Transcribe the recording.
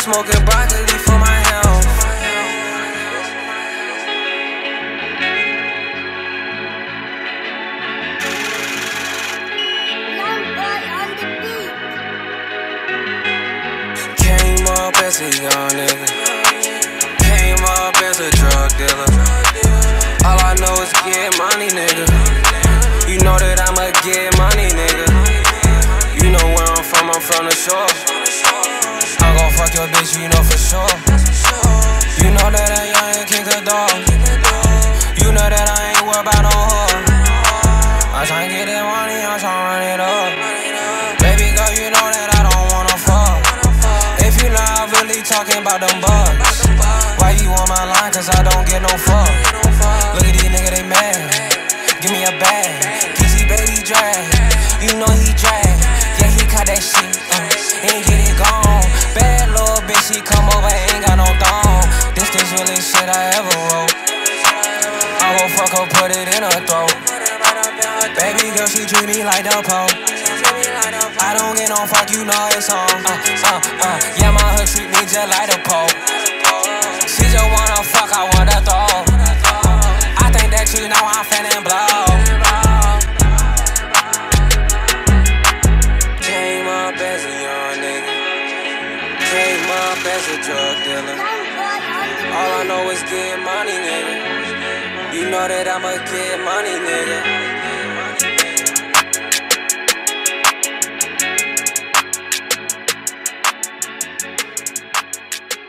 smoking broccoli for my health. Came up as a young nigga, came up as a drug dealer. All I know is get money, nigga. You know that I'ma get money, nigga. You know where I'm from the shore. I gon' fuck your bitch, you know for sure. You know that I ain't kick the dog. You know that I ain't worried about no whore. I'm tryna get that money, I'm tryna run it up. Baby girl, you know that I don't wanna fuck. If you not really talking about them bugs, why you on my line? Cause I don't get no fuck. Look at these niggas, they mad. Give me a bag. PC baby drag. You know he drag. Yeah, he caught that shit. Ain't get it gone. Bad little bitch, she come over, ain't got no thong. This really shit I ever wrote. I gon' fuck her, put it in her throat. Baby girl, she treat me like the Pope. I don't get no fuck, you know it's on. Yeah, my hood treat me just like the Pope. She just wanna fuck, I wanna throw. I think that you know I'm finna blow. Came up as a young nigga, came up as a drug dealer. All I know is get money, nigga. You know that I'ma get money, nigga.